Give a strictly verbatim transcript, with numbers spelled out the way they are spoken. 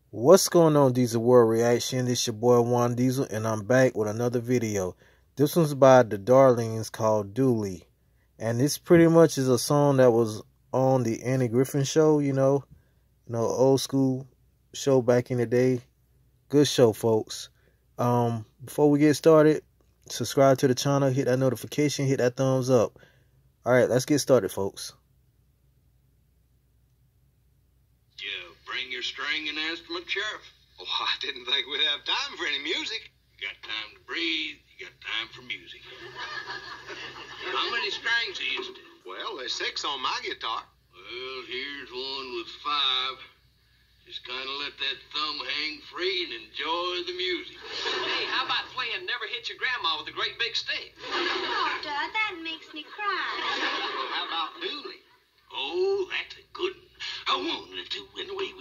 What's going on, Diesel World Reaction? This your boy Juan Diesel, and I'm back with another video. This one's by the Darlings called Dooley, and this pretty much is a song that was on the Andy Griffin Show. You know, you know, old school show back in the day. Good show, folks. Um, before we get started, subscribe to the channel, hit that notification, hit that thumbs up. All right, let's get started, folks. Bring your string and instrument, Sheriff. Oh, I didn't think we'd have time for any music. You got time to breathe. You got time for music. How many strings are you to? Well, there's six on my guitar. Well, here's one with five. Just kind of let that thumb hang free and enjoy the music. Hey, how about playing Never Hit Your Grandma with a great big stick? Oh, Dad, that makes me cry. Well, how about Dooley? Oh, that's a good one. A one, a two, and away